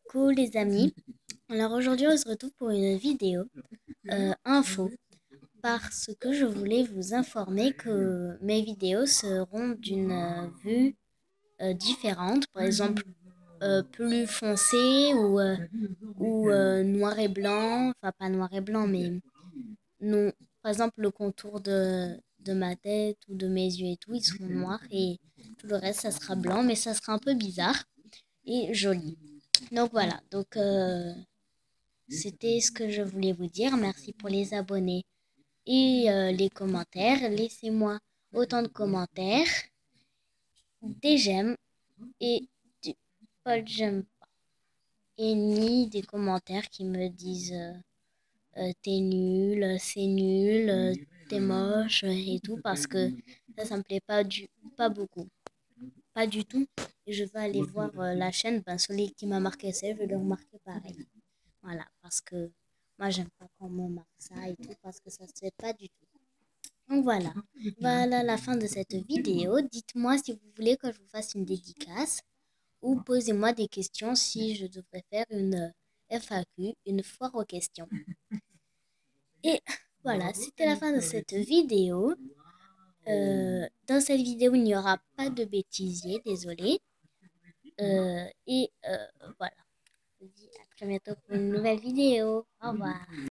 Coucou les amis, alors aujourd'hui on se retrouve pour une vidéo info parce que je voulais vous informer que mes vidéos seront d'une vue différente, par exemple plus foncée ou noir et blanc, enfin pas noir et blanc mais non, par exemple le contour de ma tête ou de mes yeux et tout, ils seront noirs et tout le reste ça sera blanc mais ça sera un peu bizarre et joli. Donc voilà, c'était ce que je voulais vous dire. Merci pour les abonnés et les commentaires. Laissez-moi autant de commentaires, des j'aime et du pas de j'aime pas. Et ni des commentaires qui me disent t'es nul, c'est nul, t'es moche et tout parce que ça me plaît pas beaucoup. Pas du tout. Et je vais aller voir la chaîne. Ben, celui qui m'a marqué ça, je vais le remarquer pareil. Voilà, parce que moi, j'aime pas quand on me marque ça et tout, parce que ça se fait pas du tout. Donc voilà la fin de cette vidéo. Dites-moi si vous voulez que je vous fasse une dédicace ou posez-moi des questions si je devrais faire une FAQ, une foire aux questions. Et voilà, c'était la fin de cette vidéo. Dans cette vidéo, il n'y aura pas de bêtisier, désolé. Et voilà, je vous dis à très bientôt pour une nouvelle vidéo. Au revoir.